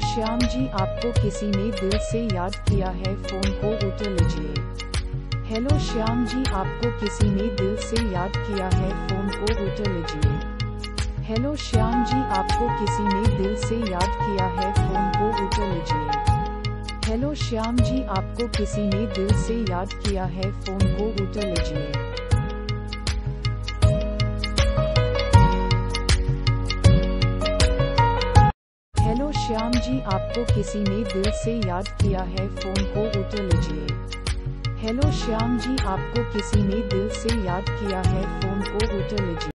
श्याम जी, आपको किसी ने दिल से याद किया है, फोन को उठा लीजिए। हेलो श्याम जी, आपको किसी ने दिल से याद किया है, फोन को उठा लीजिए। हेलो श्याम जी, आपको किसी ने दिल से याद किया है, फोन को उठा लीजिए। हेलो श्याम जी, आपको किसी ने दिल से याद किया है, फोन को उठा लीजिए। हेलो श्याम जी, आपको किसी ने दिल से याद किया है, फोन को उठा लीजिए। हेलो श्याम जी, आपको किसी ने दिल से याद किया है, फोन को उठा लीजिए।